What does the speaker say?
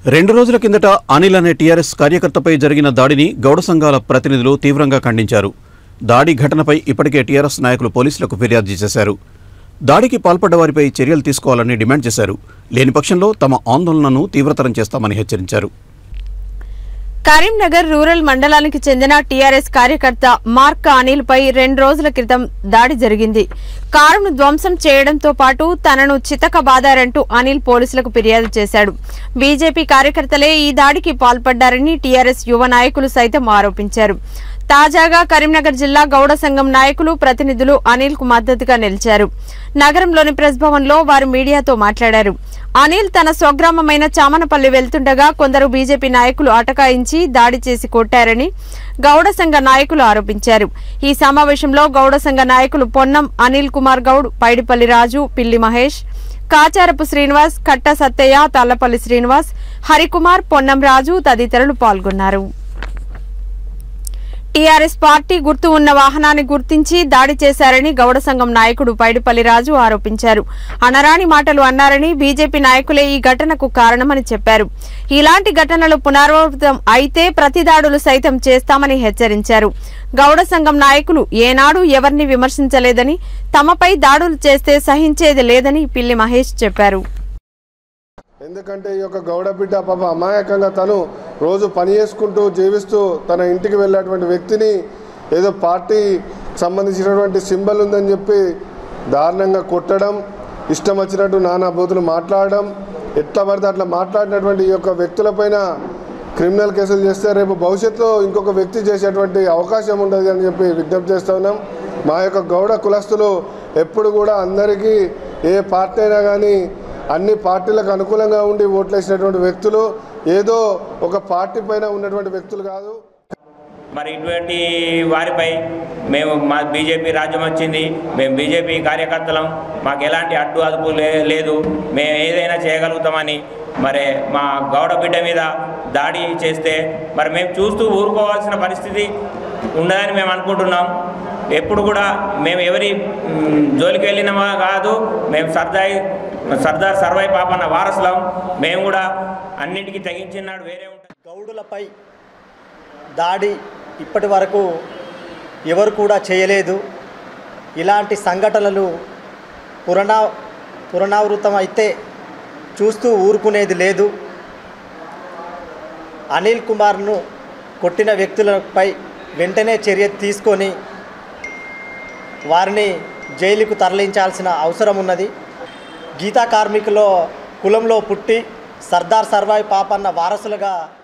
2 రోజుల కిందట అనిల్ అనే టీఆర్ఎస్ కార్యకర్తపై జరిగిన దాడిని గౌడ సంఘాల ప్రతినిధులు తీవ్రంగా ఖండించారు. దాడి ఘటనపై ఇప్పటికే టీఆర్ఎస్ నాయకులు పోలీసులకు ఫిర్యాదు చేశారు. దాడికి పాల్పడ్డ వారిపై చర్యలు తీసుకోవాలని డిమాండ్ చేశారు. లేని పక్షంలో తమ ఆందోళనను తీవ్రతరం చేస్తామని హెచ్చరించారు. కరీంనగర్ రూరల్ మండలానికి చెందిన టీఆర్ఎస్ కార్యకర్త మార్క అనిల్ పై 2 రోజుల క్రితం దాడి జరిగింది. కారును ధ్వంసం చేయడంతో పాటు తనను చితకబాదారంటూ అనిల్ పోలీసులకు ఫిర్యాదు చేశాడు. బీజేపీ కార్యకర్తలే ఈ దాడికి పాల్పడ్డారని టీఆర్ఎస్ యువ నాయకులు సైతం ఆరోపించారు. తాజాగా కరీంనగర్ జిల్లా గౌడ సంఘం నాయకులు ప్రతినిధులు అనిల్ కు మద్దతుగా నిలిచారు. నగరంలోని ప్రెస్ భవన్ లో వారు మీడియాతో మాట్లాడారు. అనిల్ తన స్వగ్రామమైన చామనపల్లి వెళ్తుండగా కొందరు బీజేపీ నాయకులు అటకాయించి దాడి చేసి కొట్టారని గౌడ సంఘ నాయకులు ఆరోపించారు. ఈ సమావేశంలో గౌడ సంఘ నాయకులు పొన్నం అనిల్ కుమార్ గౌడ్, పైడిపల్లి రాజు, పిల్లి మహేష్, కాచారపు శ్రీనివాస్, కట్ట సత్తయ్య, తాళ్లపల్లి శ్రీనివాస్, హరికుమార్, పొన్నం రాజు తదితరులు పాల్గొన్నారు. టీఆర్ఎస్ పార్టీ గుర్తు ఉన్న వాహనాన్ని గుర్తించి దాడి చేశారని గౌడ సంఘం నాయకుడు పైడిపల్లి రాజు ఆరోపించారు. అనరాని మాటలు అన్నారని, బీజేపీ నాయకులే ఈ ఘటనకు కారణమని చెప్పారు. ఇలాంటి ఘటనలు పునరావృతం అయితే ప్రతి దాడులు సైతం చేస్తామని హెచ్చరించారు. గౌడ సంఘం నాయకులు ఏనాడు ఎవరిని విమర్శించలేదని, తమపై దాడులు చేస్తే సహించేది లేదని పిల్లి మహేష్ చెప్పారు. ఎందుకంటే ఈ యొక్క గౌడ బిడ్డ పాప అమాయకంగా తను రోజు పని చేసుకుంటూ జీవిస్తూ తన ఇంటికి వెళ్ళేటువంటి వ్యక్తిని ఏదో పార్టీ సంబంధించినటువంటి సింబల్ ఉందని చెప్పి దారుణంగా కొట్టడం, ఇష్టం వచ్చినట్టు నానా బూతులు మాట్లాడడం, ఎట్లా పడితే అట్లా మాట్లాడినటువంటి ఈ యొక్క వ్యక్తులపైన క్రిమినల్ కేసులు చేస్తే రేపు భవిష్యత్తులో ఇంకొక వ్యక్తి చేసేటువంటి అవకాశం ఉండదు అని చెప్పి విజ్ఞప్తి చేస్తూ ఉన్నాం. మా యొక్క గౌడ కులస్తులు ఎప్పుడు కూడా అందరికీ ఏ పార్టీ అయినా కానీ అన్ని పార్టీలకు అనుకూలంగా ఉండి ఓట్లేసినటువంటి వ్యక్తులు, ఏదో ఒక పార్టీ పైన ఉన్నటువంటి వ్యక్తులు కాదు. మరి ఇటువంటి వారిపై మేము మా బీజేపీ రాజ్యం వచ్చింది, మేము బీజేపీ కార్యకర్తలం, మాకు ఎలాంటి అడ్డు అదుపు లేదు, మేము ఏదైనా చేయగలుగుతామని మరి మా గౌడ బిడ్డ మీద దాడి చేస్తే మరి మేము చూస్తూ ఊరుకోవాల్సిన పరిస్థితి ఉండదని మేము అనుకుంటున్నాం. ఎప్పుడు కూడా మేము ఎవరి జోలికి వెళ్ళినమా కాదు, మేము సర్దార్ సర్వాయి పాపన్న వారసులం, మేము కూడా అన్నింటికి తెగించినాడు వేరే ఉంటుంది. గౌడులపై దాడి ఇప్పటి వరకు ఎవరు కూడా చేయలేదు. ఇలాంటి సంఘటనలు పునరావృతం అయితే చూస్తూ ఊరుకునేది లేదు. అనిల్ కుమార్ను కొట్టిన వ్యక్తులపై వెంటనే చర్య తీసుకొని వారిని జైలుకు తరలించాల్సిన అవసరం ఉన్నది. గీతా కార్మికుల కులంలో పుట్టి సర్దార్ సర్వాయి పాపన్న వారసులుగా